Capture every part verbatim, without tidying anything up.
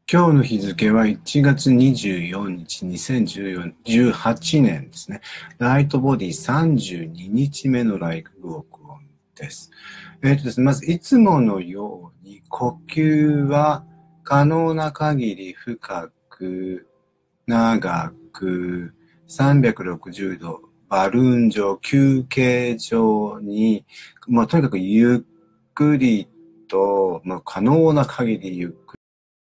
今日の日付はいちがつにじゅうよっか、にせんじゅうはちねんですね。ライトボディさんじゅうににちめのライブ録音です。えっとですね、まずいつものように呼吸は可能な限り深く、長く、さんびゃくろくじゅうど、バルーン状、球形状に、まあ、とにかくゆっくりと、まあ、可能な限りゆっくり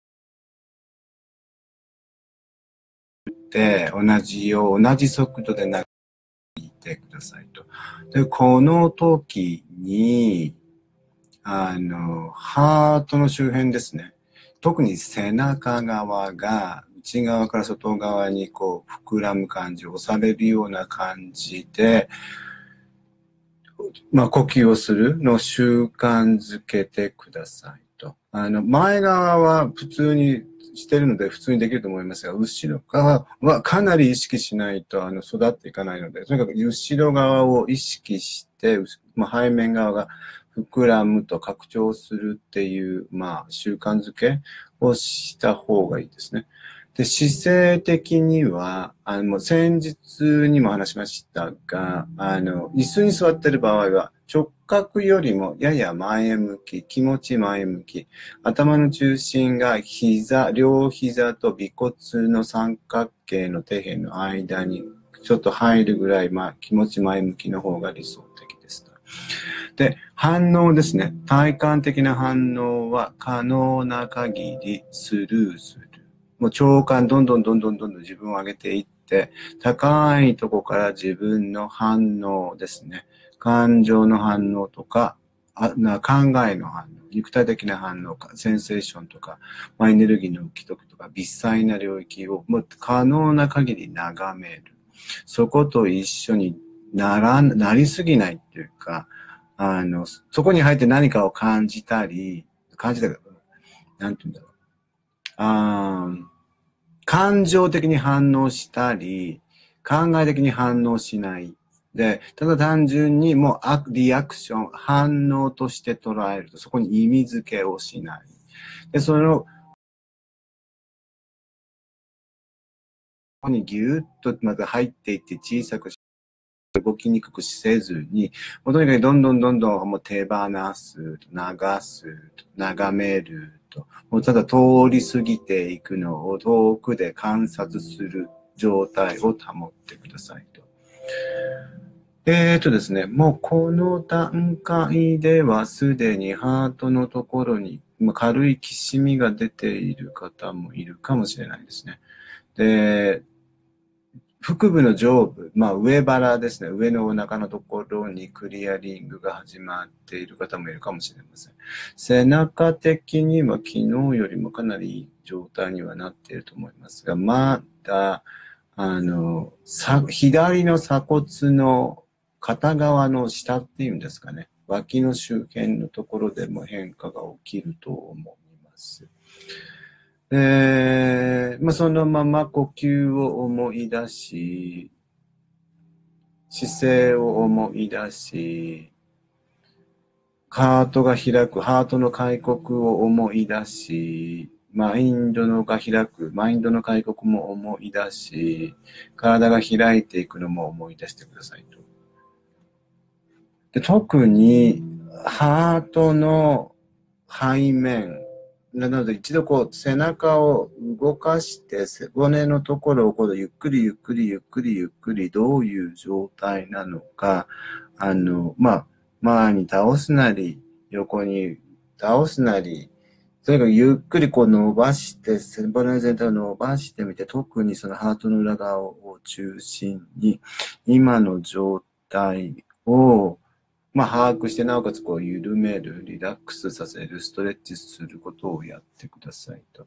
で、同じよう、同じ速度で投げてくださいと。で、この時に、あの、ハートの周辺ですね。特に背中側が内側から外側にこう膨らむ感じ、押されるような感じで、まあ、呼吸をするのを習慣づけてくださいと。あの、前側は普通にしてるので普通にできると思いますが、後ろ側はかなり意識しないと、あの、育っていかないので、とにかく後ろ側を意識して、まあ、背面側が膨らむと拡張するっていう、まあ、習慣づけをした方がいいですね。で、姿勢的には、あの、先日にも話しましたが、あの、椅子に座っている場合は、直角よりもやや前向き、気持ち前向き、頭の中心が膝、両膝と尾骨の三角形の底辺の間にちょっと入るぐらい、まあ、気持ち前向きの方が理想的です。で、反応ですね。体感的な反応は可能な限りスルーする。もう長官どんどんどんどんどんどん自分を上げていって、高いところから自分の反応ですね。感情の反応とか、あな考えの反応、肉体的な反応、センセーションとか、まあ、エネルギーの浮きととか、微細な領域をもう可能な限り眺める。そこと一緒になら、なりすぎないっていうか、あの、そこに入って何かを感じたり、感じたり、なんて言うんだろう。あ感情的に反応したり、考え的に反応しない。で、ただ単純にもうリアクション、反応として捉えると、そこに意味付けをしない。で、その、ここにギュッとまた入っていって小さくし動きにくくせずに、もうとにかくどんどんどんどんもう手放す、流す、眺めると、もうただ通り過ぎていくのを遠くで観察する状態を保ってくださいと。えーとですね、もうこの段階ではすでにハートのところに軽いきしみが出ている方もいるかもしれないですね。で、腹部の上部、まあ上腹ですね、上のお腹のところにクリアリングが始まっている方もいるかもしれません。背中的には昨日よりもかなりいい状態にはなっていると思いますが、まだ、あの、左の鎖骨の片側の下っていうんですかね、脇の周辺のところでも変化が起きると思います。えーまあ、そのまま呼吸を思い出し、姿勢を思い出し、ハートが開く、ハートの開国を思い出し、マインドのが開く、マインドの開国も思い出し、体が開いていくのも思い出してくださいと。で、特に、ハートの背面、なので一度こう背中を動かして背骨のところをこうゆっくりゆっくりゆっくりゆっくりどういう状態なのか、あの、まあ、前に倒すなり、横に倒すなり、とにかくゆっくりこう伸ばして、背骨全体を伸ばしてみて、特にそのハートの裏側を中心に、今の状態をまあ、把握して、なおかつこう緩める、リラックスさせる、ストレッチすることをやってくださいと。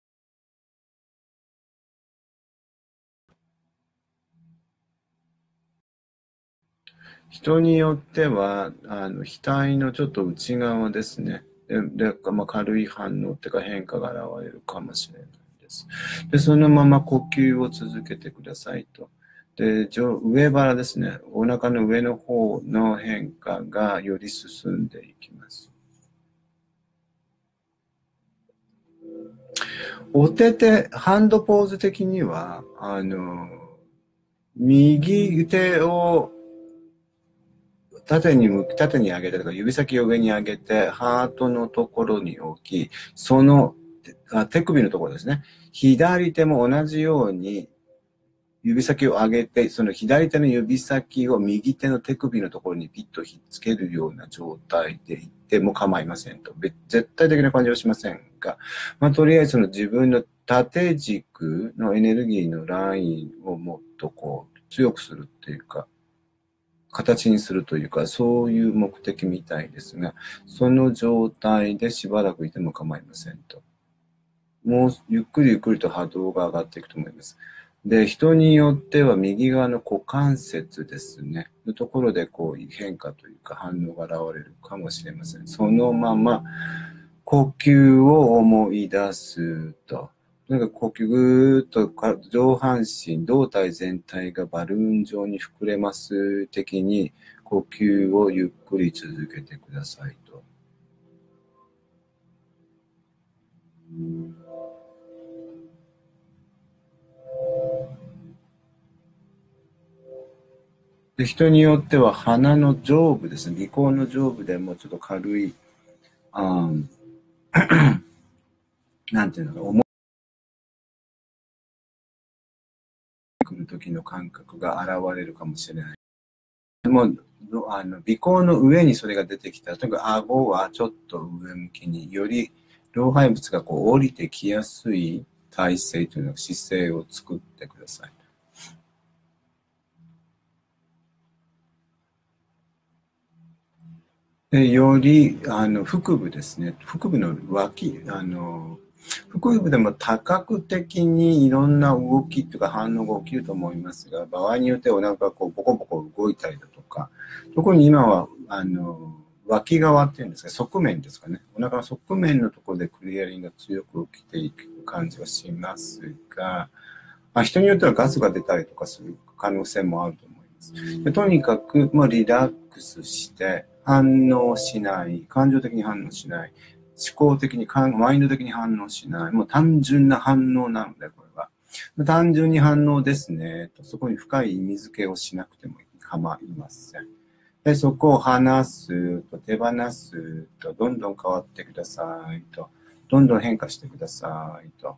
人によっては、あの額のちょっと内側ですね。で、でまあ、軽い反応っていうか変化が現れるかもしれないです。で、そのまま呼吸を続けてくださいと。で、上腹ですね。お腹の上の方の変化がより進んでいきます。 お手手、ハンドポーズ的には、あの、右手を縦に向き、縦に上げてとか、指先を上に上げて、ハートのところに置き、そのあ手首のところですね。左手も同じように指先を上げて、その左手の指先を右手の手首のところにピッとひっつけるような状態でいっても構いませんと。絶対的な感じはしませんが、まあ、とりあえずその自分の縦軸のエネルギーのラインをもっとこう強くするっていうか、形にするというか、そういう目的みたいですが、その状態でしばらくいても構いませんと。もうゆっくりゆっくりと波動が上がっていくと思います。で、人によっては右側の股関節ですね、のところでこう変化というか反応が現れるかもしれません。そのまま呼吸を思い出すと。なんか呼吸ぐーっと上半身、胴体全体がバルーン状に膨れます的に呼吸をゆっくり続けてくださいと。で、人によっては鼻の上部ですね、鼻孔の上部でもちょっと軽い、あなんていうのか、重いくる時の感覚が現れるかもしれない。でも、あの鼻孔の上にそれが出てきたら、とにかく顎はちょっと上向きに、より老廃物がこう降りてきやすい体勢というの姿勢を作ってください。でよりあの腹部ですね、腹部の脇、あの腹部でも多角的にいろんな動きというか反応が起きると思いますが、場合によってはお腹がこうボコボコ動いたりだとか、特に今はあの脇側っていうんですか、側面ですかね、お腹の側面のところでクリアリングが強く起きていく感じはしますが、まあ、人によってはガスが出たりとかする可能性もあると思います。でとにかく、まあ、リラックスして反応しない、感情的に反応しない、思考的に、マインド的に反応しない、もう単純な反応なので、これは。単純に反応ですね、とそこに深い意味付けをしなくても構いません。でそこを離すと、手放すと、どんどん変わってくださいと、どんどん変化してくださいと。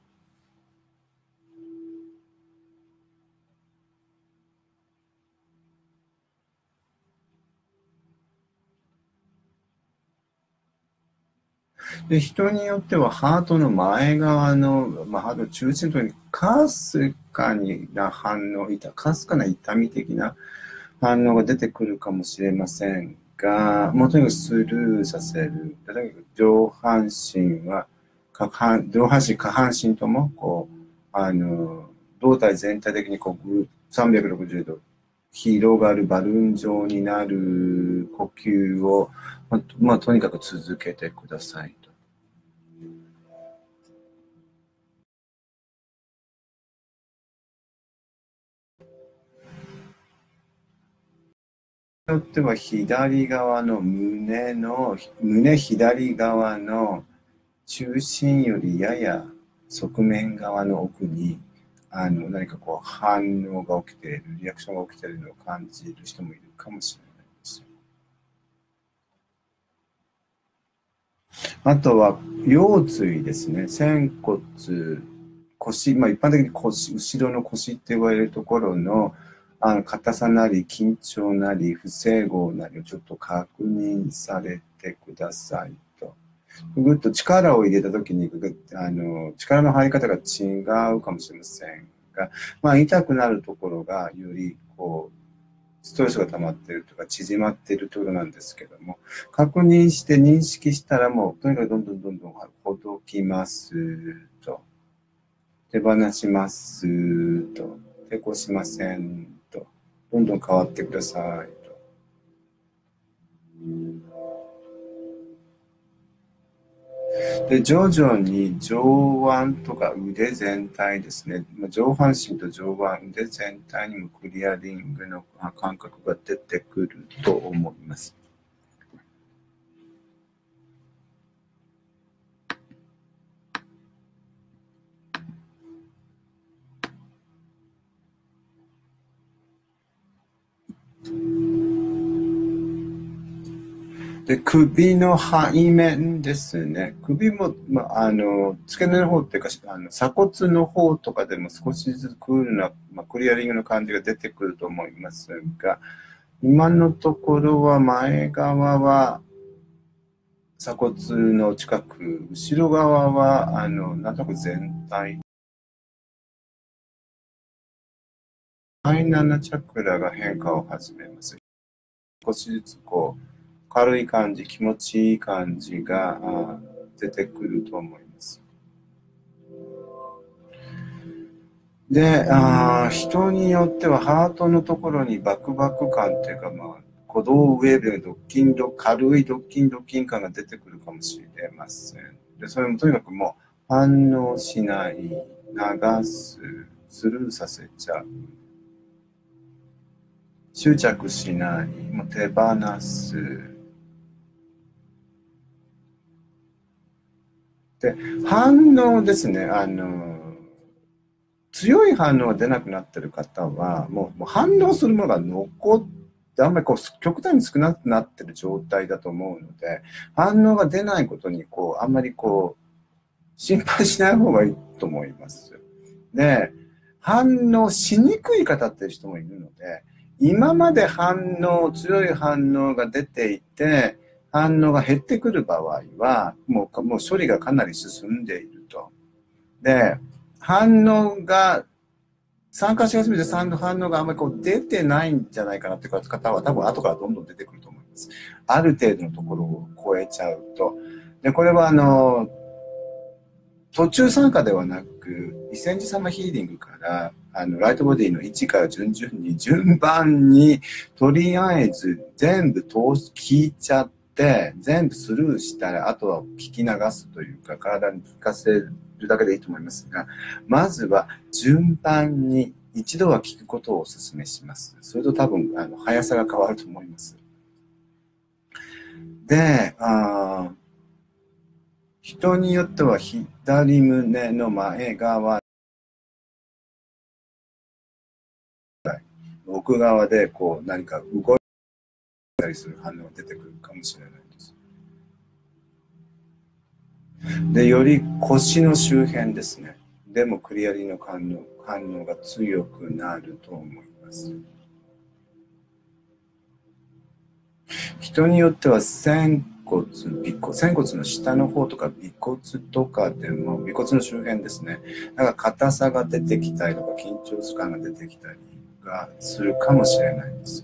で人によってはハートの前側の、まあ、ハートの中心のところにかすかな反応、かすかな痛み的な反応が出てくるかもしれませんが、もうとにかくスルーさせる。例えば上半身は、下半上半身、下半身ともこうあの胴体全体的にこうさんびゃくろくじゅうど広がるバルーン状になる呼吸を、まあ、まあ、とにかく続けてくださいと。によっては左側の胸の胸左側の中心よりやや側面側の奥にあの何かこう反応が起きている、リアクションが起きているのを感じる人もいるかもしれないです。あとは腰椎ですね、仙骨、腰、まあ、一般的に腰、後ろの腰って言われるところのあの硬さなり緊張なり不整合なりをちょっと確認されてくださいと。ぐっと力を入れたときにあの力の入り方が違うかもしれませんが、まあ、痛くなるところがよりこうストレスが溜まっているとか縮まっているところなんですけども、確認して認識したらもうとにかくどんどんどんどんほどきますと、手放しますと、抵抗しませんと、どんどん変わってくださいと。で徐々に上腕とか腕全体ですね、上半身と上腕、腕全体にもクリアリングの感覚が出てくると思います。 で、首の背面ですね。首も、まあ、あの、付け根の方っていうか、あの鎖骨の方とかでも少しずつクールな、まあ、クリアリングの感じが出てくると思いますが、今のところは前側は鎖骨の近く、後ろ側は、あの、なんとなく全体。だいななチャクラが変化を始めます。少しずつこう、軽い感じ、気持ちいい感じが出てくると思います。で、あ人によってはハートのところにバクバク感っていうか、まあ、鼓動ウェーブのドッキンド、軽いドッキンドッキン感が出てくるかもしれません。で、それもとにかくもう反応しない、流す、スルーさせちゃう。執着しない、もう手放す。で、反応ですね、あの、強い反応が出なくなっている方は、もう、もう反応するものが残って、あんまりこう極端に少なくなっている状態だと思うので、反応が出ないことにこう、あんまりこう、心配しない方がいいと思います。で、反応しにくい方っていう人もいるので、今まで反応、強い反応が出ていて、反応が減ってくる場合は、もう、もう処理がかなり進んでいると。で、反応が、参加し始めて反応があんまりこう出てないんじゃないかなっていう方は多分後からどんどん出てくると思います。ある程度のところを超えちゃうと。で、これはあの、途中参加ではなく、異星人様ヒーリングから、あの、ライトボディの位置から順々に、順番に、とりあえず全部通し、聞いちゃって、全部スルーしたら、あとは聞き流すというか、体に聞かせるだけでいいと思いますが、まずは順番に、一度は聞くことをお勧めします。それと多分、あの、速さが変わると思います。で、あ人によっては左胸の前側、奥側でこう何か動いたりする反応が出てくるかもしれないです。で、より腰の周辺ですね。でもクリアリングの反応、反応が強くなると思います。人によっては仙骨、尾骨、仙骨の下の方とか尾骨とかでも、尾骨の周辺ですね。なんか硬さが出てきたりとか緊張感が出てきたりがするかもしれないです。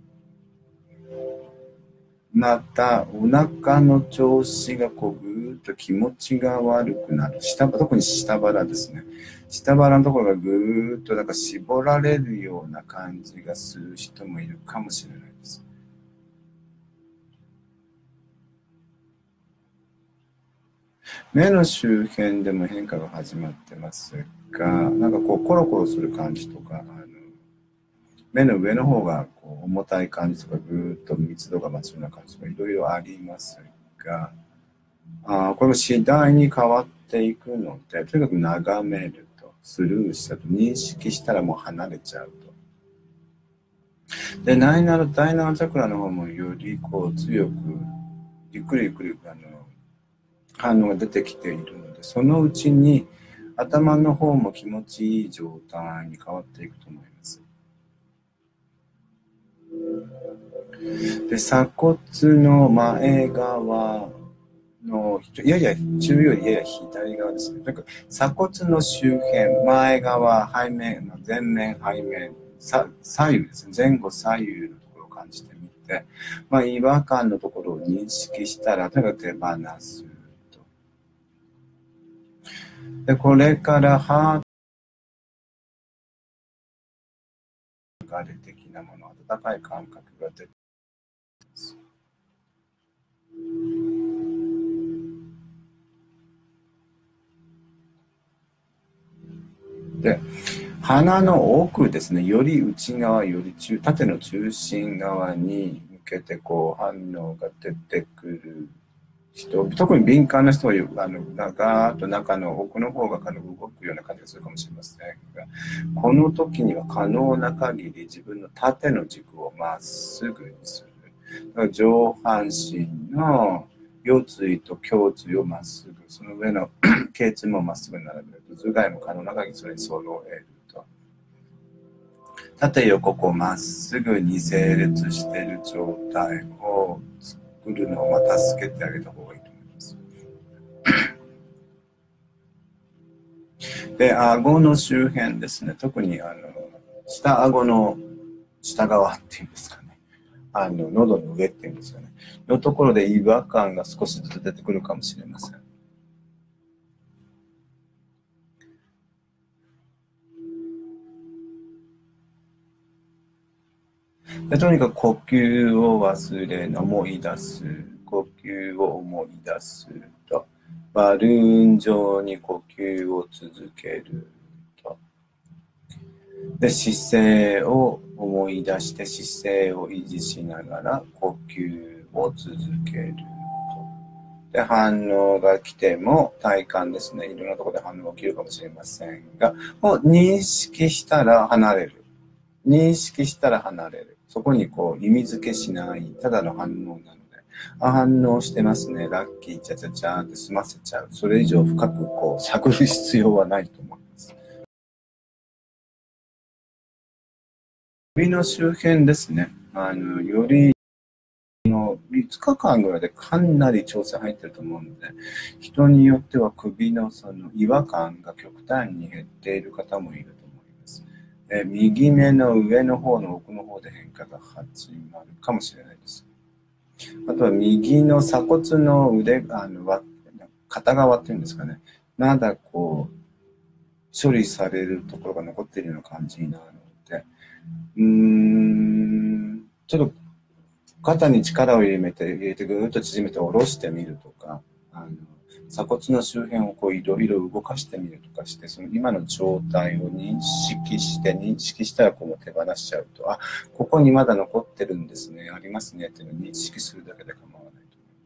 また、お腹の調子がこうぐーっと気持ちが悪くなる。下、特に下腹ですね。下腹のところがぐーっとなんか絞られるような感じがする人もいるかもしれないです。目の周辺でも変化が始まってますが、なんかこうコロコロする感じとか、あの目の上の方がこう重たい感じとか、ぐーっと密度が増すような感じとか、いろいろありますが、あこれも次第に変わっていくので、とにかく眺めると、スルーしたと、認識したらもう離れちゃうと。で、だいななチャクラの方もよりこう強く、ゆっくりゆっくりあの反応が出てきているので、そのうちに頭の方も気持ちいい状態に変わっていくと思います。で、鎖骨の前側の、やや中よりやや左側ですね。なんか鎖骨の周辺、前側、背面、前面、背面、左右ですね。前後左右のところを感じてみて、まあ、違和感のところを認識したら、とにかく手放すと。で、これからハートが的なもの、温かい感覚が出てきます。で、鼻の奥ですね、より内側、より中、縦の中心側に向けてこう反応が出てくる人、特に敏感な人は、あの、ガーッと中の奥の方が動くような感じがするかもしれませんが、この時には可能な限り自分の縦の軸をまっすぐにする。 上半身の腰椎と胸椎をまっすぐ、その上の頸椎もまっすぐ並べると、頭蓋も可能な限りそれに揃えると。縦横こうまっすぐに整列している状態を作るのをまた助けてあげた方がいいと思います。で、顎の周辺ですね、特にあの下顎の下側っていうんですかね、あの喉の上っていうんですかね、のところで違和感が少しずつ出てくるかもしれません。でとにかく呼吸を忘れ、思い出す、呼吸を思い出すと、バルーン状に呼吸を続けると。で、姿勢を思い出して姿勢を維持しながら呼吸を続けると。で、反応が来ても体感ですね、いろんなところで反応が起きるかもしれませんが、もう認識したら離れる。認識したら離れる。そこにこう意味付けしない、ただの反応なので、あ、反応してますね、ラッキー、チャチャチャーって済ませちゃう。それ以上深くこう探る必要はないと思います。首の周辺ですね、あのよりのいつかかんぐらいでかなり調整入ってると思うので、人によっては首のその違和感が極端に減っている方もいると思います。え右目の上の方の奥の方で変化が始まるかもしれないです。あとは右の鎖骨の腕、あの片側っていうんですかね、まだこう処理されるところが残っているような感じになるので、うーん、ちょっと肩に力を入れて、入れてぐーっと縮めて下ろしてみるとか、あの鎖骨の周辺をこういろいろ動かしてみるとかして、その今の状態を認識して、認識したらこう手放しちゃうと、あ、ここにまだ残ってるんですね、ありますねっていうのを認識するだけで構わないと思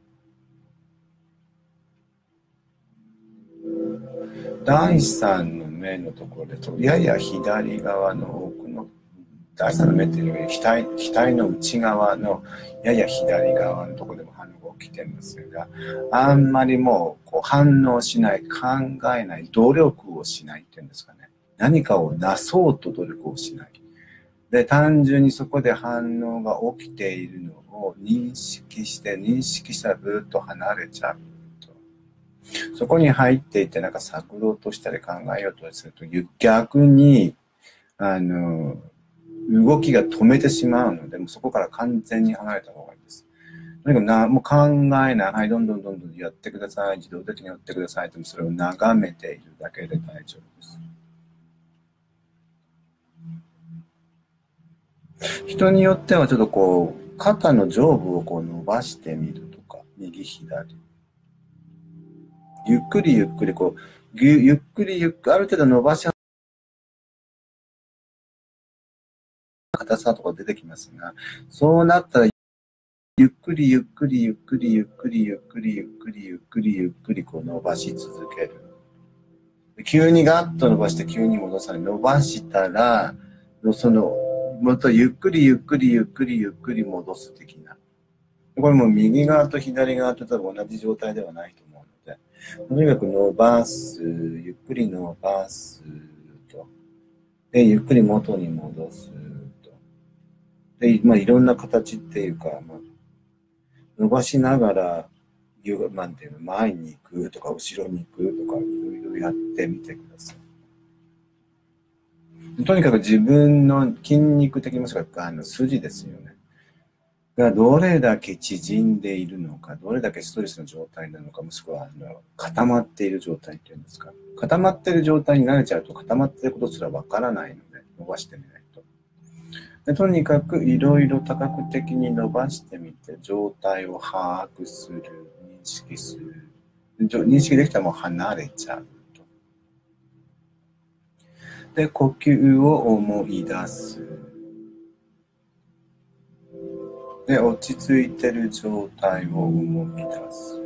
います。だいさんの目のところで、やや左側の奥のだいさんの目っていうより額、額の内側のやや左側のところでも反応が起きてますが、あんまりもう、こう反応しない、考えない、努力をしないっていうんですかね。何かをなそうと努力をしない。で、単純にそこで反応が起きているのを認識して、認識したらぐっと離れちゃうと。そこに入っていってなんか探ろうとしたり考えようとすると、逆に、あの、動きが止めてしまうので、もうそこから完全に離れた方がいいです。とにかくな、もう考えない、はい、どんどんどんどんやってください、自動的にやってくださいって、それを眺めているだけで大丈夫です。人によってはちょっとこう、肩の上部をこう伸ばしてみるとか、右左。ゆっくりゆっくりこう、ゆっくりゆっくり、ある程度伸ばし硬さとか出てきますが、そうなったらゆっくりゆっくりゆっくりゆっくりゆっくりゆっくりゆっくりゆっくりこう伸ばし続ける。急にガッと伸ばして急に戻さない。伸ばしたら、その、もっとゆっくりゆっくりゆっくりゆっくり戻す的な。これも右側と左側と多分同じ状態ではないと思うので、とにかく伸ばす、ゆっくり伸ばすと。で、ゆっくり元に戻すと。で、まあいろんな形っていうか、まあ、伸ばしながら、なんていうの、前に行くとか、後ろに行くとか、いろいろやってみてください。とにかく自分の筋肉的もしくはあの筋ですよね。がどれだけ縮んでいるのか、どれだけストレスの状態なのか、もしくはあの固まっている状態っていうんですか。固まっている状態に慣れちゃうと固まっていることすらわからないので、伸ばしてみないと。でとにかくいろいろ多角的に伸ばしてみて、状態を把握する、認識する。認識できたらもう離れちゃうと。で、呼吸を思い出す。で、落ち着いてる状態を思い出す。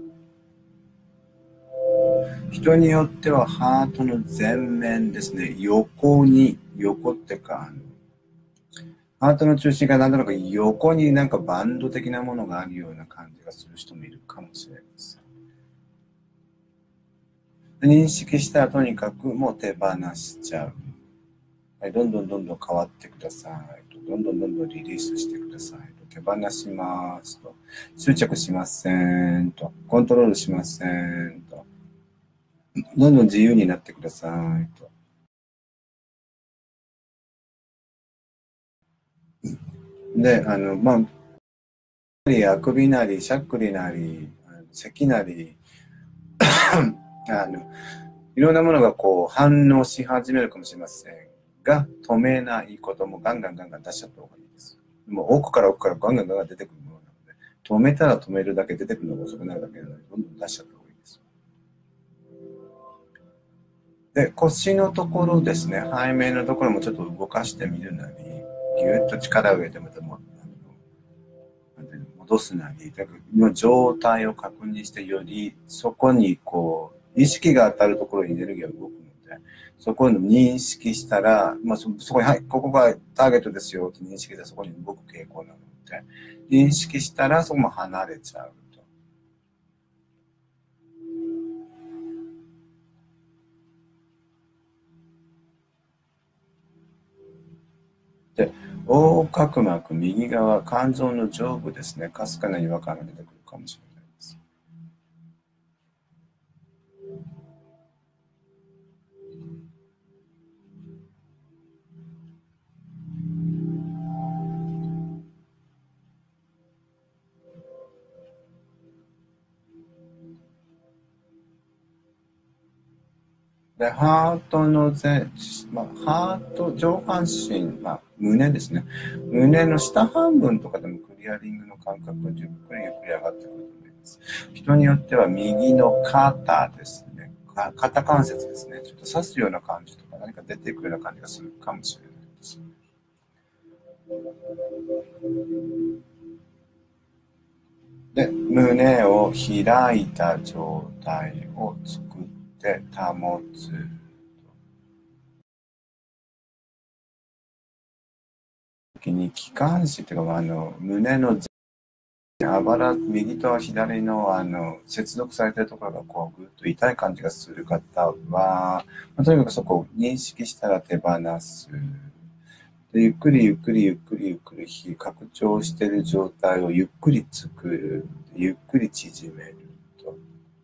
人によってはハートの前面ですね、横に、横ってか、 ハートの中心がなんとなく横になんかバンド的なものがあるような感じがする人もいるかもしれません。認識したらとにかくもう手放しちゃう。はい、どんどんどんどん変わってくださいと。どんどんどんどんリリースしてくださいと。手放しますと。執着しませんと。コントロールしませんと。どんどん自由になってくださいと。で、あの、まあ、あくびなり、しゃっくりなり、咳なり、あの、いろんなものがこう反応し始めるかもしれませんが、止めないこともガンガンガンガン出しちゃった方がいいです。もう奥から奥からガンガンガンガン出てくるものなので、止めたら止めるだけ出てくるのが遅くなるだけなので、どんどん出しちゃった方がいいです。で、腰のところですね、背面のところもちょっと動かしてみるなり、ぎゅっと力を入れてまたも戻すなり、の状態を確認してよりそこにこう意識が当たるところにエネルギーが動くので、そこを認識したら、まあ、そ, そこに、はい、ここがターゲットですよって認識してそこに動く傾向なので、認識したらそこも離れちゃうと。で、横隔膜右側、肝臓の上部ですね、かすかな違和感が出てくるかもしれないです。で、ハートの前、まあ、ハート、上半身、まあ、胸ですね。胸の下半分とかでもクリアリングの感覚がゆっくりゆっくり上がってくると思います。人によっては右の肩ですね。肩関節ですね。ちょっと刺すような感じとか何か出ていくような感じがするかもしれないです。で、胸を開いた状態を作って保つ。時に気管支っていうか、あの、胸のあばら、右と左の、あの、接続されているところが、こう、ぐっと痛い感じがする方は、まあ、とにかくそこを認識したら手放す。で、ゆっくりゆっくりゆっくりゆっくり拡張している状態をゆっくり作る。ゆっくり縮めると。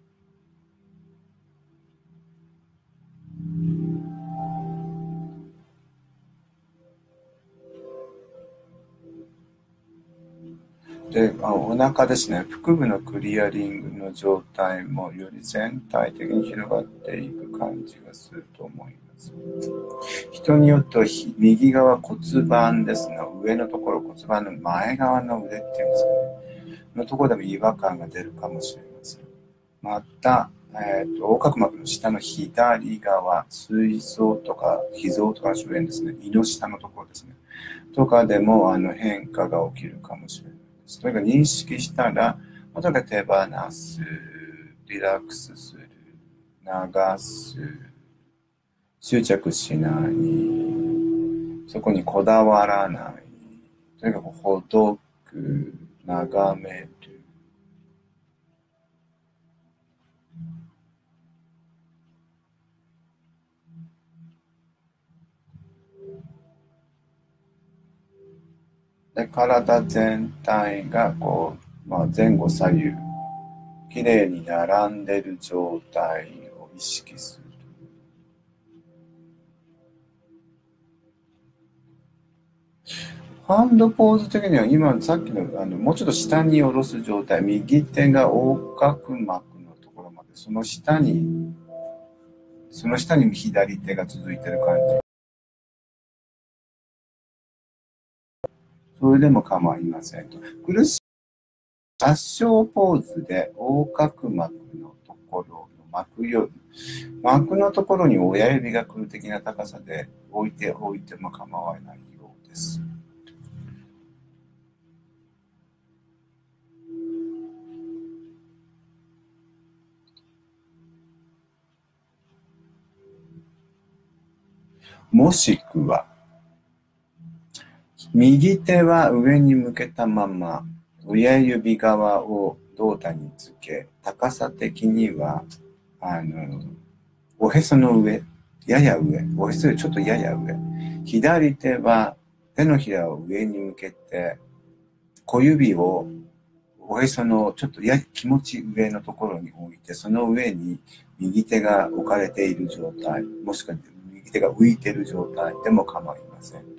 で、あお腹ですね、腹部のクリアリングの状態もより全体的に広がっていく感じがすると思います。人によっては右側骨盤ですね、上のところ、骨盤の前側の腕っていうんですかね、のところでも違和感が出るかもしれません。また、えーと、横隔膜の下の左側、膵臓とか脾臓とかの周辺ですね、胃の下のところですね、とかでもあの変化が起きるかもしれないです。とにかく認識したら、とにかく手放す、リラックスする、流す、執着しない、そこにこだわらない、とにかくほどく、眺める。で、体全体がこう、まあ、前後左右、きれいに並んでいる状態を意識する。ハンドポーズ的には今さっきのあのもうちょっと下に下ろす状態、右手が横隔膜のところまで、その下に、その下に左手が続いてる感じ。それでも構いませんと。苦しい合掌ポーズで横隔膜のところの膜より、膜のところに親指が来る的な高さで置いておいても構わないようです。もしくは、 右手は上に向けたまま、親指側を胴体につけ、高さ的には、あの、おへその上、やや上、おへそよりちょっとやや上。左手は手のひらを上に向けて、小指をおへそのちょっとや気持ち上のところに置いて、その上に右手が置かれている状態、もしくは右手が浮いている状態でも構いません。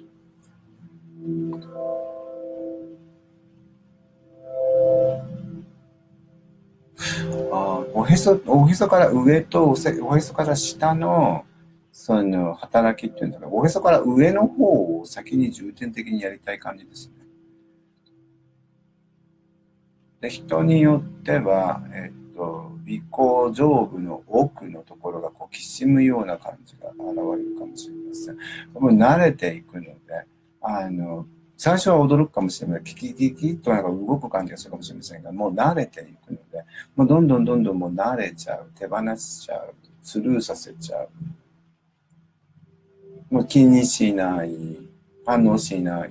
あおへそ、おへそから上とおへそから下のその働きっていうんだけど、おへそから上の方を先に重点的にやりたい感じですね。で、人によっては、えっと、鼻孔上部の奥のところがこうきしむような感じが現れるかもしれません。もう慣れていくので、あの、最初は驚くかもしれない。キキキキとなんか動く感じがするかもしれませんが、もう慣れていくので、もうどんどんどんどんもう慣れちゃう、手放しちゃう、スルーさせちゃう。もう気にしない、反応しない。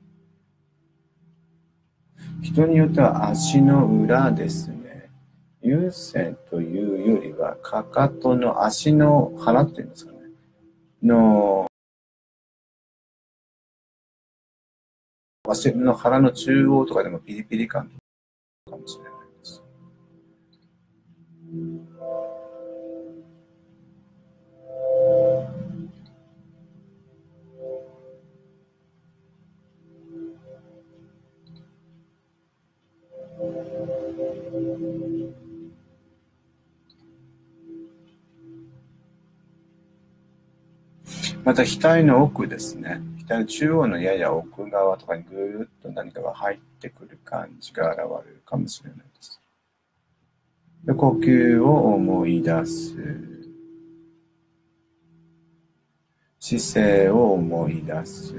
人によっては足の裏ですね。有線というよりは、かかとの足の腹っていうんですかね。の、足の腹の中央とかでもピリピリ感かもしれないです。また額の奥ですね。額の中央のやや奥側とかにぐーっと何かが入ってくる感じが現れるかもしれないです。で、呼吸を思い出す。姿勢を思い出す。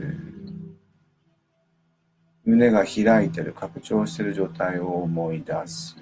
胸が開いてる、拡張している状態を思い出す。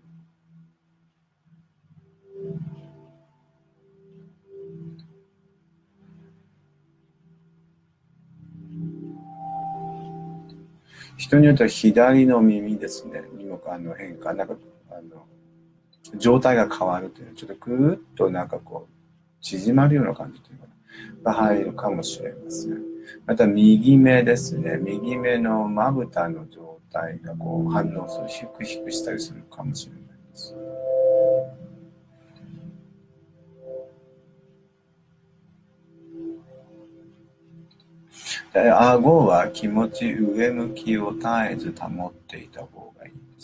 人によっては左の耳ですね、にもあの変化、なんかあの状態が変わるという、ちょっとぐーっとなんかこう縮まるような感じというかが入るかもしれません。また右目ですね、右目のまぶたの状態がこう反応する、ヒクヒクしたりするかもしれないです。で、顎は気持ち上向きを絶えず保っていた方がいいです。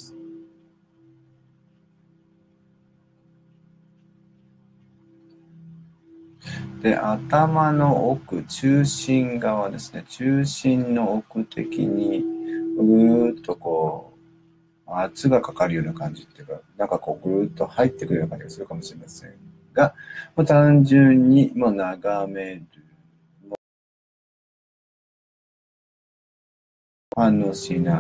で、頭の奥、中心側ですね。中心の奥的に、ぐーっとこう、圧がかかるような感じっていうか、なんかこう、ぐーっと入ってくるような感じがするかもしれませんが、もう単純にもう眺める。反応しない。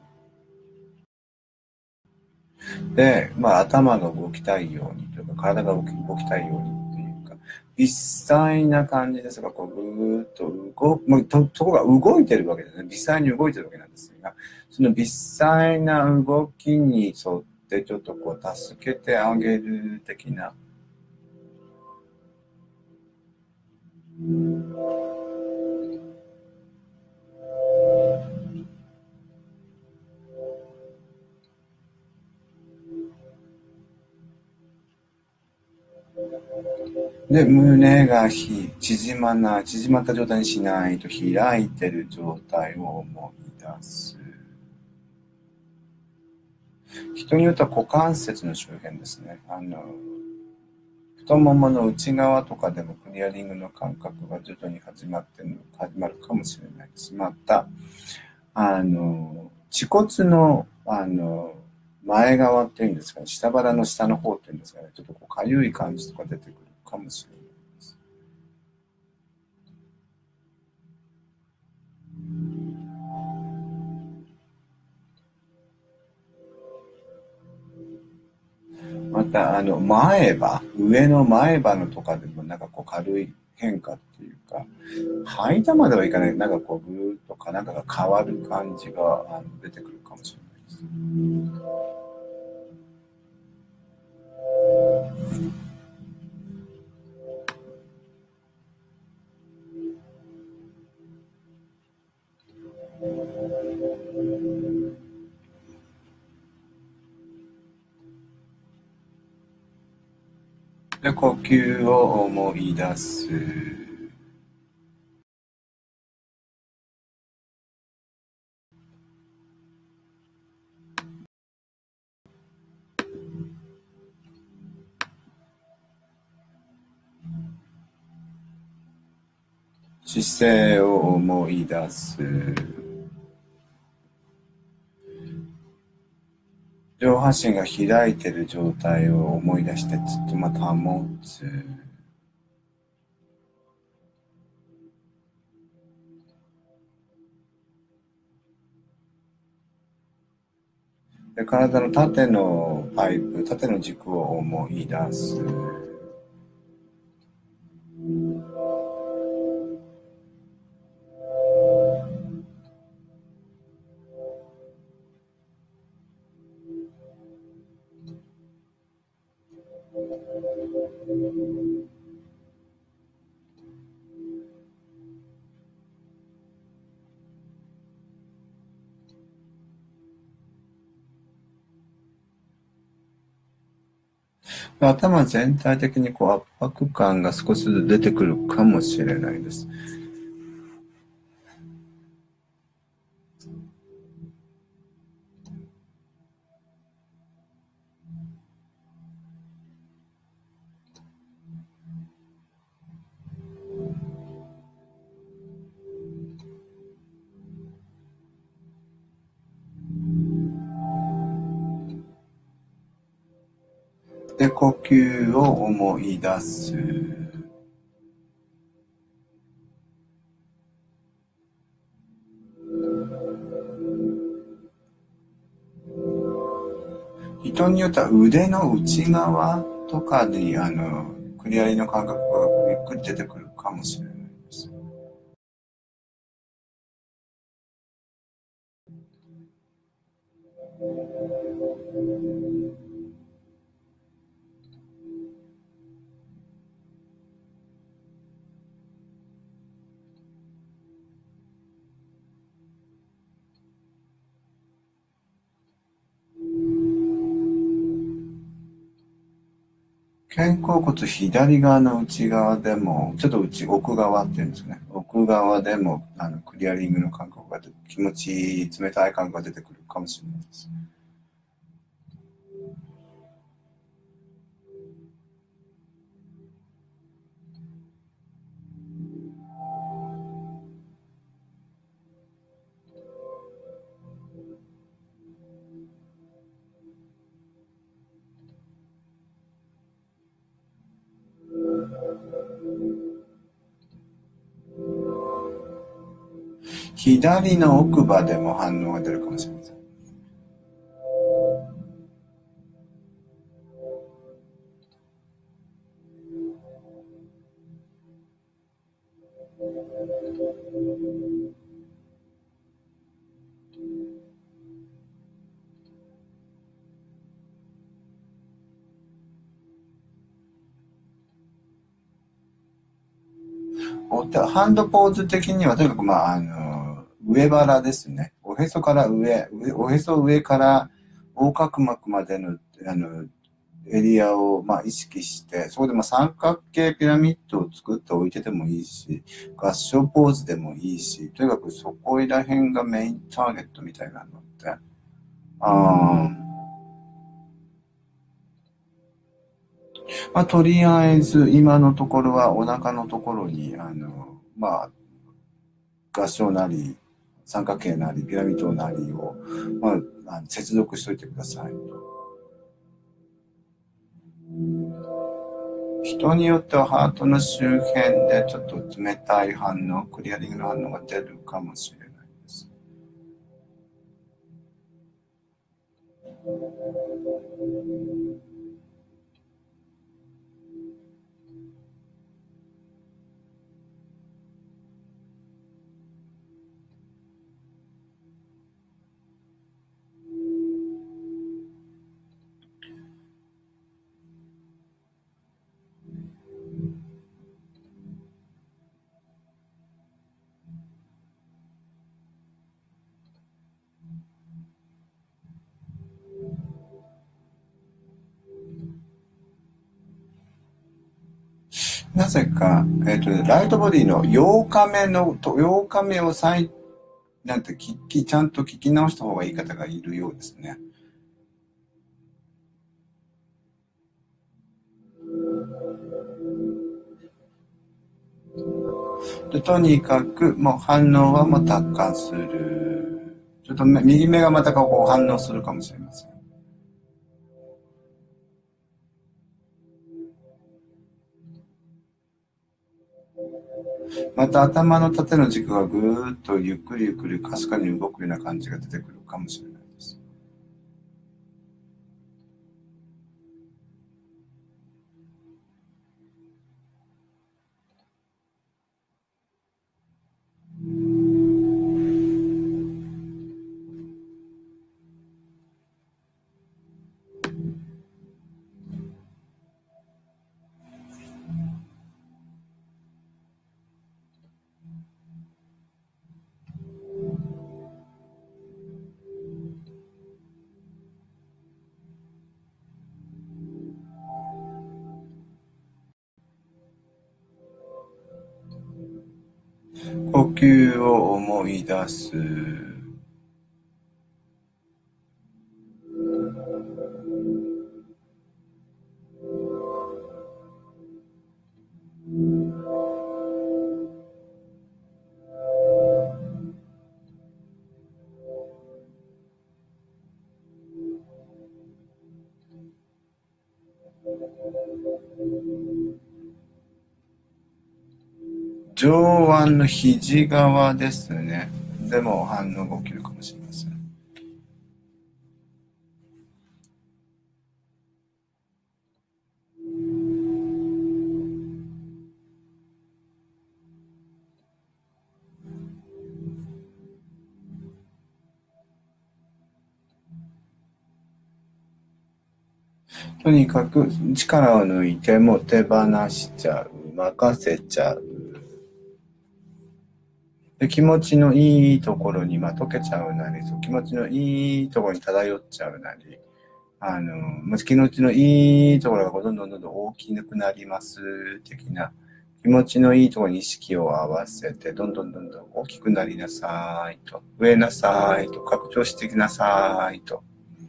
で、まあ、頭が動きたいようにというか、体が動き動きたいようにというか、微細な感じですが、こう、ぐーっと動く、もうと、そこが動いてるわけですね。微細に動いてるわけなんですが、その微細な動きに沿ってちょっとこう、助けてあげる的な。で、胸がひ縮まない、縮まった状態にしないと開いてる状態を思い出す。人によっては股関節の周辺ですね。あの、太ももの内側とかでもクリアリングの感覚が徐々に始まってる始まるかもしれないです。また、あの、恥骨の、あの、前側っていうんですかね、下腹の下の方っていうんですかね、ちょっとこう、かゆい感じとか出てくるかもしれないです。また、あの、前歯、上の前歯のとかでもなんかこう、軽い変化っていうか、吐いたまではいかない。なんかこう、ぐーっとかなんかが変わる感じがあの出てくるかもしれないです。で、呼吸を思い出す。姿勢を思い出す。上半身が開いている状態を思い出してずっとまた保つ。で、体の縦のパイプ、縦の軸を思い出す。頭全体的にこう圧迫感が少しずつ出てくるかもしれないです。で、呼吸を思い出す。人によっては腕の内側とかにあのクリアリの感覚がゆっくり出てくるかもしれないです。肩甲骨左側の内側でも、ちょっと内、奥側っていうんですね。奥側でも、あの、クリアリングの感覚が、気持ちいい、冷たい感覚が出てくるかもしれないです。左の奥歯でも反応が出るかもしれません。お手ハンドポーズ的には、とにかく、まあ、あの、上腹ですね。おへそから上、上おへそ上から横隔膜までの、あの、エリアを、まあ、意識して、そこでまあ三角形ピラミッドを作っておいてでもいいし、合掌ポーズでもいいし、とにかくそこら辺がメインターゲットみたいなのって、あーまあ、とりあえず今のところはお腹のところに、あの、まあ、合掌なり、三角形なり、ピラミッドなりを、まあ、接続しといてください。人によってはハートの周辺でちょっと冷たい反応、クリアリングの反応が出るかもしれないです。 なぜか、えっと、ライトボディのようかめの、とようかめを再、なんて、聞き、ちゃんと聞き直した方がいい方がいるようですね。でとにかく、もう反応はもう達観する。ちょっと右目がまたこう反応するかもしれません。また頭の縦の軸がぐーっとゆっくりゆっくりかすかに動くような感じが出てくるかもしれないです。呼吸を思い出す。上腕の肘側ですね。でも反応が起きるかもしれません。とにかく力を抜いても手放しちゃう。任せちゃう。で気持ちのいいところに、まあ、溶けちゃうなり、そう気持ちのいいところに漂っちゃうなり、あの、気持ちのいいところがどんどんどんどん大きくなります、的な、気持ちのいいところに意識を合わせて、どんどんどんどん大きくなりなさいと、増えなさいと、拡張してきなさいと。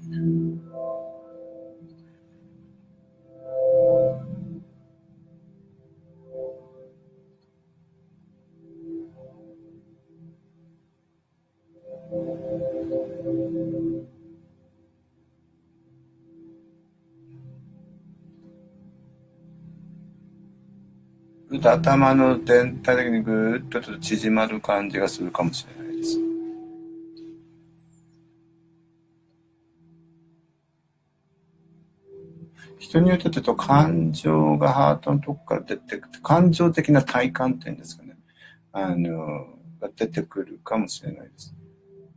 頭の全体的にぐーっとちょっと縮まる感じがするかもしれないです。人によってちょっと感情がハートのとこから出てくる、感情的な体感っていうんですかね。あの、が出てくるかもしれないです。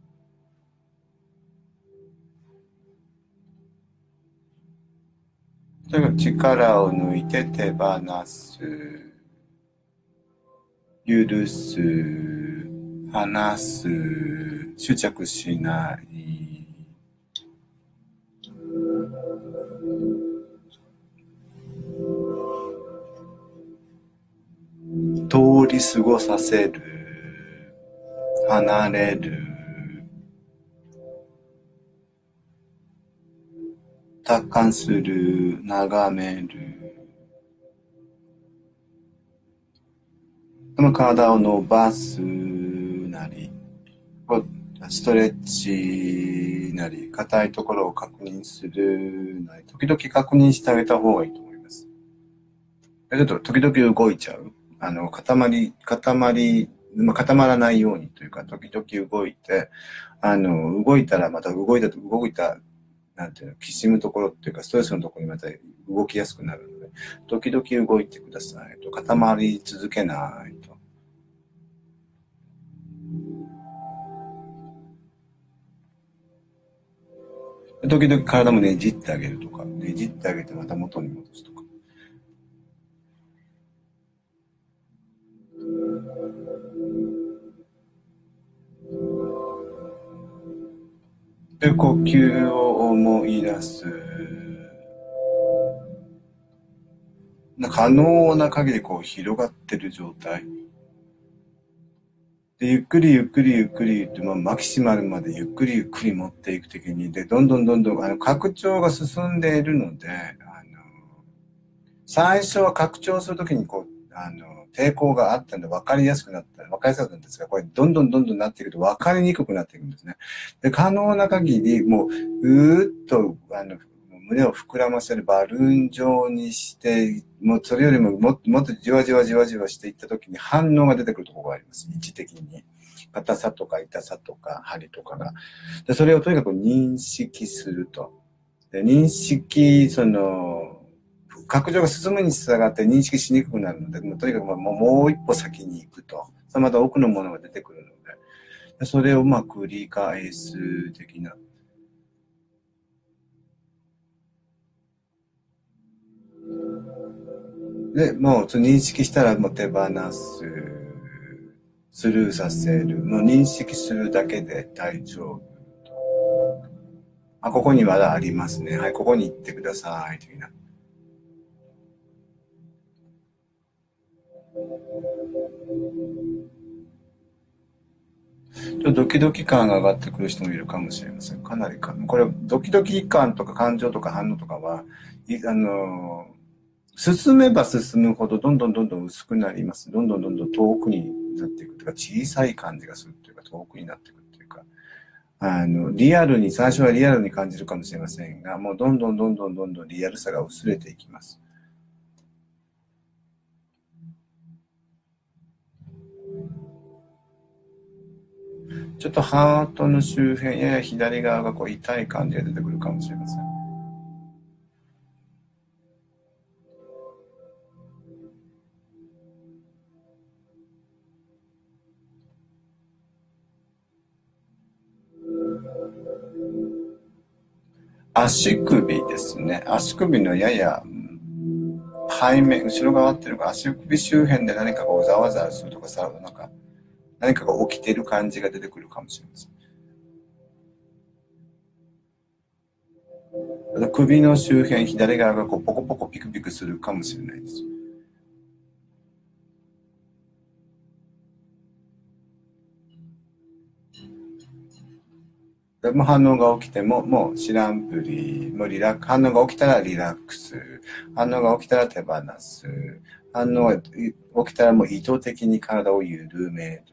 例えば力を抜いて手放す、許す、離す、執着しない、通り過ごさせる、離れる、達観する、眺める、その体を伸ばすなり、ストレッチなり、硬いところを確認するなり、時々確認してあげた方がいいと思います。ちょっと時々動いちゃう。あの、固まり、固まり、まあ、固まらないようにというか、時々動いて、あの、動いたらまた動いた、動いた、なんていうの、きしむところっていうか、ストレスのところにまた動きやすくなるので、時々動いてくださいと、固まり続けないと。時々体もねじってあげるとか、ねじってあげてまた元に戻すとか。で、呼吸を思い出す。必可能な限りこう広がってる状態。で、ゆっくりゆっくりゆっくりって、まあ、マキシマルまでゆっくりゆっくり持っていくときに、で、どんどんどんどん、あの、拡張が進んでいるので、あの、最初は拡張するときにこう、あの、抵抗があったんで分かりやすくなった、分かりやすかったんですが、これどんどんどんどんなっていくと分かりにくくなっていくんですね。で、可能な限り、もう、うーっと、あの、胸を膨らませるバルーン状にして、もうそれよりももっともっとじわじわじわじわしていったときに反応が出てくるところがあります。位置的に。硬さとか痛さとか張りとかが。で、それをとにかく認識すると。で、認識、その、拡張が進むに従って認識しにくくなるので、もうとにかくもうもう一歩先に行くと。また奥のものが出てくるので、それをまあ繰り返す的な。で、もう認識したらもう手放す。スルーさせる。もう認識するだけで大丈夫。あ、ここにまだありますね。はい、ここに行ってください。的な。ちょっとドキドキ感が上がってくる人もいるかもしれません。かなりか。これ、ドキドキ感とか感情とか反応とかは、いあのー、進めば進むほどどんどんどんどん薄くなります。どんどんどんどん遠くになっていくというか、小さい感じがするというか、遠くになっていくというか、あの、リアルに、最初はリアルに感じるかもしれませんが、もうどんどんどんどんどんどんリアルさが薄れていきます。ちょっとハートの周辺、やや左側がこう痛い感じが出てくるかもしれません。足首ですね。足首のやや背面、後ろ側っていうか、足首周辺で何かがざわざわするとかさ、なんか、何かが起きてる感じが出てくるかもしれません。首の周辺、左側がこうポコポコピクピクするかもしれないです。でも反応が起きても、もう知らんぷり、もうリラック反応が起きたらリラックス、反応が起きたら手放す、反応が起きたらもう意図的に体を緩める。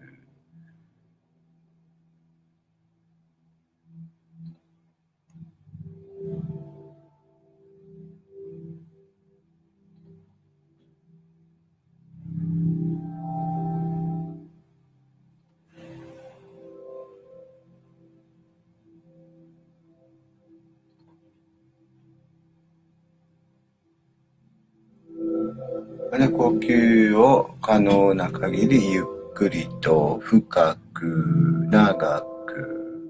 で、呼吸を可能な限りゆっくりと深く長く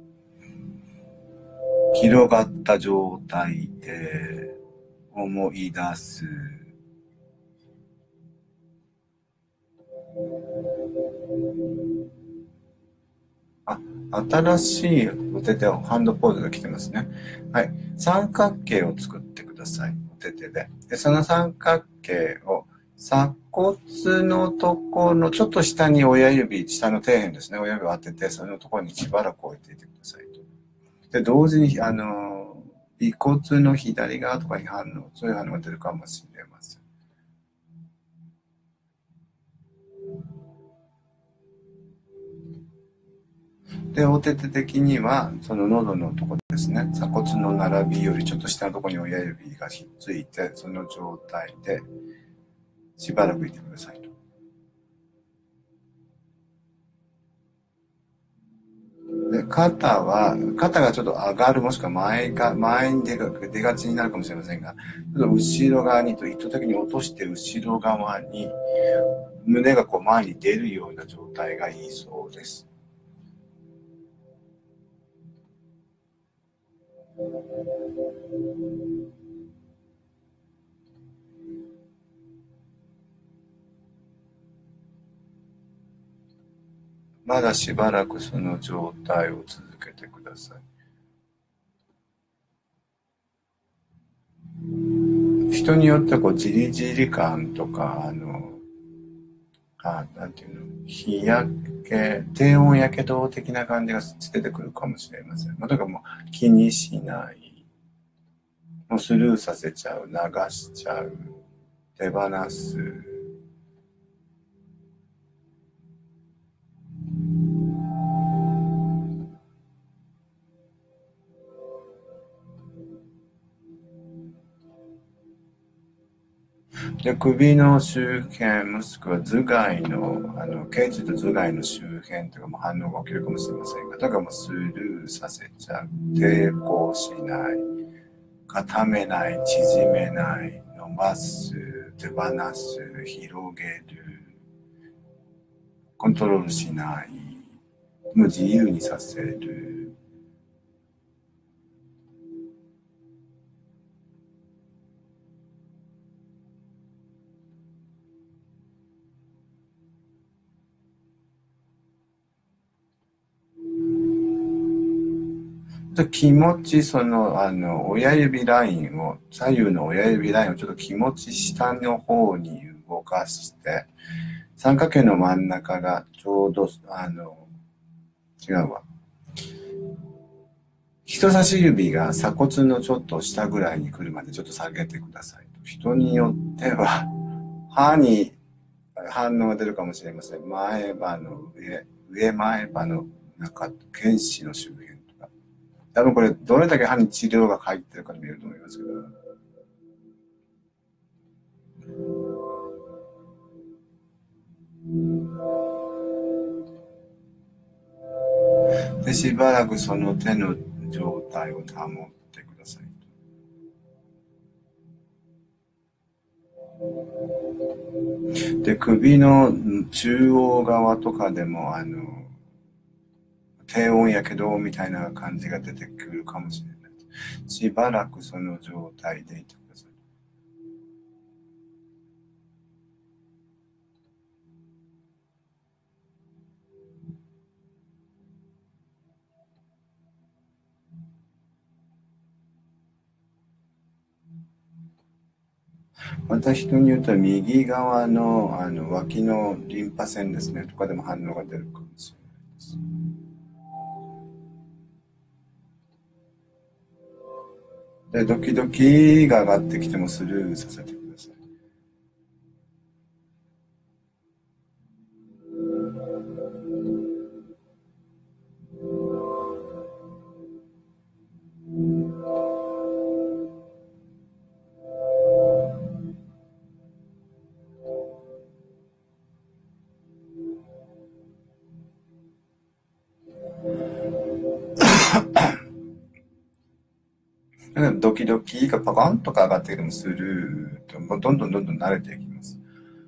広がった状態で思い出す。あ、新しいお手手をハンドポーズが来てますね。はい。三角形を作ってください。お手手で。で、その三角形を鎖骨のところのちょっと下に親指、下の底辺ですね。親指を当てて、そのところにしばらく置いていてくださいと。で、同時に、あの、尾骨の左側とかに反応、そういう反応が出るかもしれません。で、お手手的には、その喉のところですね。鎖骨の並びよりちょっと下のところに親指がひっついて、その状態でしばらくいてくださいと。で、肩は、肩がちょっと上がる、もしくは前が、前に出が出がちになるかもしれませんが、ちょっと後ろ側にと意図的に落として後ろ側に、胸がこう前に出るような状態がいいそうです。まだしばらくその状態を続けてください。一人によってこう、じりじり感とか、あの、あ、なんていうの、日焼け、低温やけど的な感じが出てくるかもしれません。まあ、とにかくもう気にしない。もうスルーさせちゃう、流しちゃう、手放す。で、首の周辺、もしくは頭蓋の、あの、頸椎と頭蓋の周辺とかも反応が起きるかもしれませんが、だからもうスルーさせちゃう、抵抗しない、固めない、縮めない、伸ばす、手放す、広げる、コントロールしない、もう自由にさせる。気持ち、その、あの、親指ラインを、左右の親指ラインをちょっと気持ち下の方に動かして、三角形の真ん中がちょうど、あの、違うわ。人差し指が鎖骨のちょっと下ぐらいに来るまでちょっと下げてください。人によっては、歯に反応が出るかもしれません。前歯の上、上前歯の中、犬歯の周辺とか。多分これ、どれだけ歯に治療が入ってるかに見えると思いますけど。で、しばらくその手の状態を保ってください。で、首の中央側とかでも、あの、低温やけどみたいな感じが出てくるかもしれない。しばらくその状態でいてください。また人によっては右側の、あの脇のリンパ腺ですね、とかでも反応が出るかもしれないです。で、ドキドキが上がってきてもスルーさせてください。ドキドキがパカンとか上がってきてもスルーと、もうどんどんどんどん慣れていきます。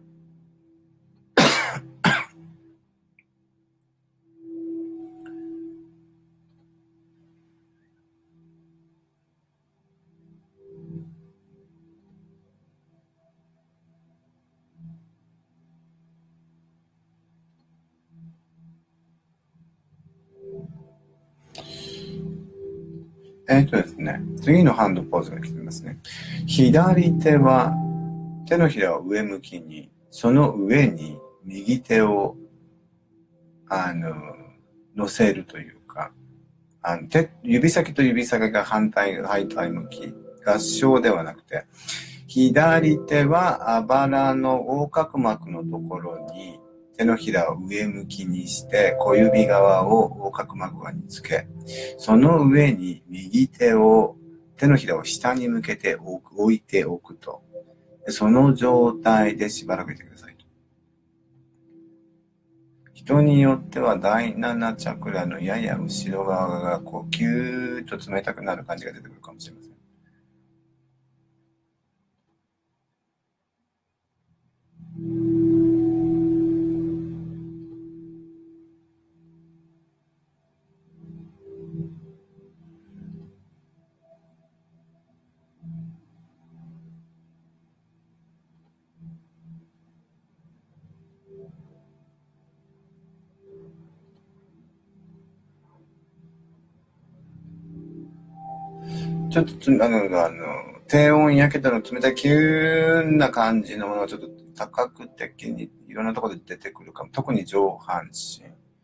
えっとですね、次のハンドポーズが来てますね。左手は、手のひらを上向きに、その上に右手を、あの、乗せるというか、あの手指先と指先が反対、反対向き、合掌ではなくて、左手はあばらの横隔膜のところに手のひらを上向きにして小指側を横隔膜側につけ、その上に右手を手のひらを下に向けて置いておくと。その状態でしばらくいてくださいと。人によってはだいななチャクラのやや後ろ側がこうキューッと冷たくなる感じが出てくるかもしれません。ちょっとつあのあの低温やけどの冷たい急な感じのものがちょっと多角的にいろんなところで出てくるかも。特に上半身。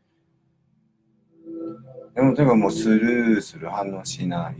でも、とにかくもうスルーする、反応しない。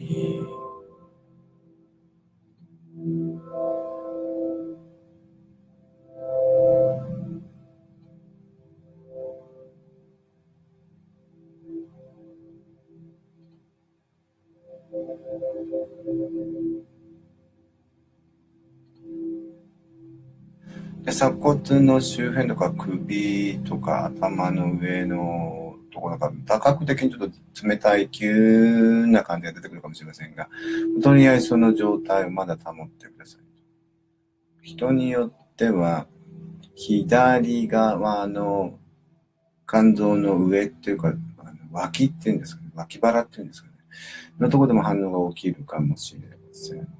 で、鎖骨の周辺とか首とか頭の上のところが多角的にちょっと冷たい急な感じが出てくるかもしれませんが、とりあえずその状態をまだ保ってください。人によっては左側の肝臓の上っていうか、あの脇っていうんですかね、脇腹っていうんですかね、のところでも反応が起きるかもしれません。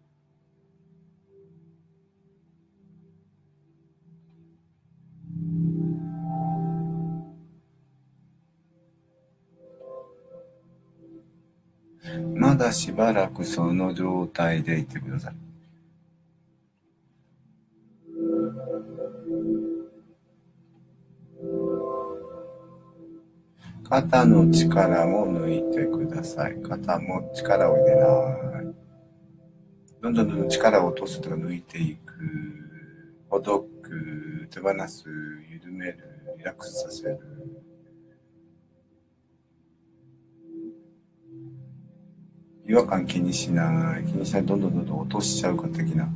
まだしばらくその状態でいてください。肩の力も抜いてください。肩も力を入れない。どんどんどんどん力を落とすとか抜いていく。ほどく、手放す、緩める、リラックスさせる。違和感気にしない。気にしない。どんどんどんどん落としちゃうか的な。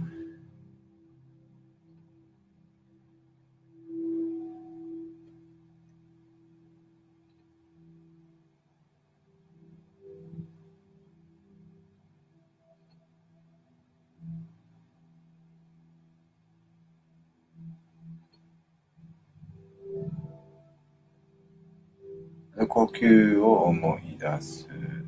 呼吸を思い出す。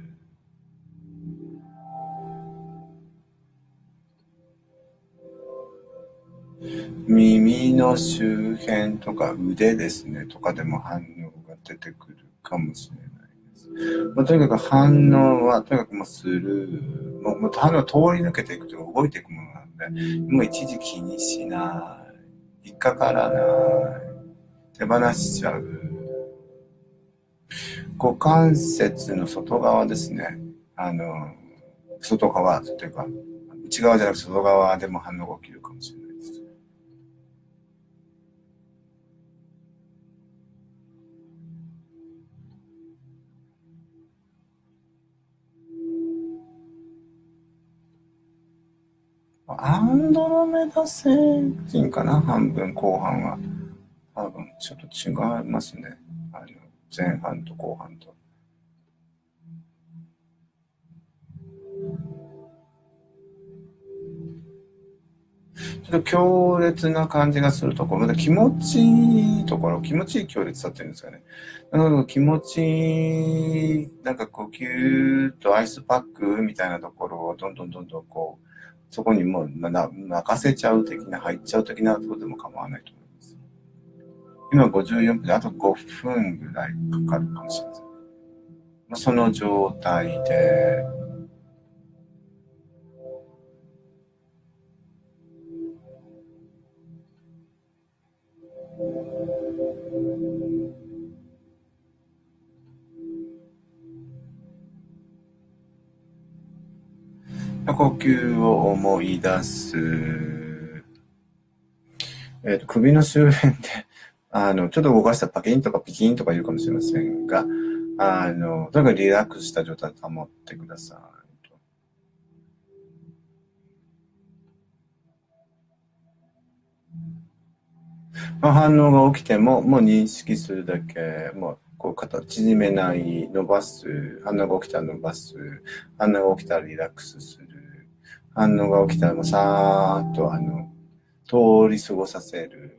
耳の周辺とか腕ですね、とかでも反応が出てくるかもしれないです。まあ、とにかく反応は、とにかくもうスルー、もうもう反応は通り抜けていくというか動いていくものなんで、もう一時気にしない。引っかからない。手放しちゃう。股関節の外側ですね。あの、外側というか、内側じゃなくて外側でも反応が起きるかもしれないです。アンドロメダ星人かな、半分後半は。多分ちょっと違いますね。あの前半と後半と。ちょっと強烈な感じがするところ、また気持ちいいところ、気持ちいい強烈さっていうんですかね。気持ちいい、なんかこう、キューッとアイスパックみたいなところをどんどんどんどんこう、そこにもうな任せちゃう的な、入っちゃう的なところでも構わないと思います。今ごじゅうよんぷんであとごふんぐらいかかるかもしれません。その状態で、呼吸を思い出す。えっと、首の周辺で、あの、ちょっと動かしたらパキンとかピキンとか言うかもしれませんが、あの、とにかくリラックスした状態を保ってください。まあ、反応が起きても、もう認識するだけ、もう、こう肩縮めない、伸ばす、反応が起きたら伸ばす、反応が起きたらリラックスする、反応が起きたらもうさーっと、あの、通り過ごさせる。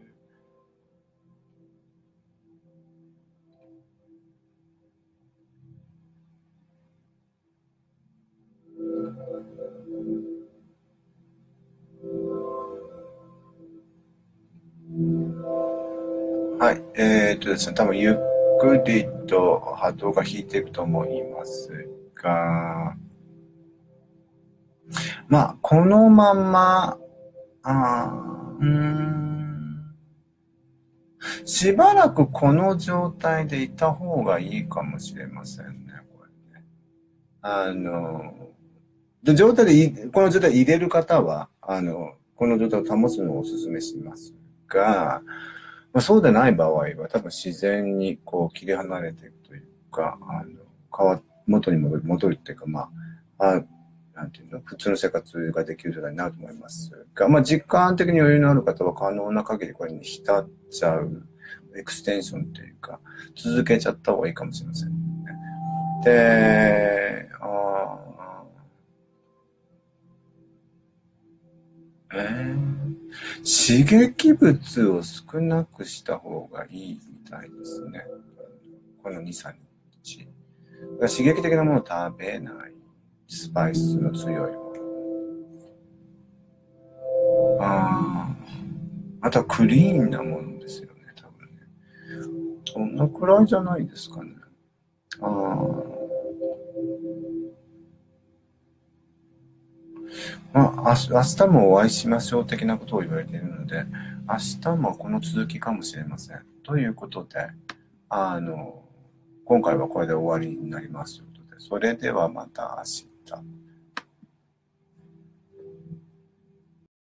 はい、えー、っとですね、多分ゆっくりと波動が引いていくと思いますが、 まあ、このまま、あーうーん、しばらくこの状態でいた方がいいかもしれませんね、これね。あの、で、状態でい、この状態で入れる方は、あの、この状態を保つのをお勧めしますが、まあ、そうでない場合は、多分自然にこう切り離れていくというか、あの、変わ、元に戻る、戻るっていうか、まあ、あ、なんていうの、普通の生活ができる状態になると思いますが、まあ、実感的に余裕のある方は可能な限りこれに浸っちゃう、エクステンションっていうか、続けちゃった方がいいかもしれませんね。で、あーえー、刺激物を少なくした方がいいみたいですね。このに、さんにち。刺激的なものを食べない。スパイスの強いもの。ああ。あとはクリーンなものですよね、多分ね。そんなくらいじゃないですかね。ああ。まあ、明日もお会いしましょう的なことを言われているので、明日もこの続きかもしれません。ということで、あの、今回はこれで終わりになりますということで、それではまた明日。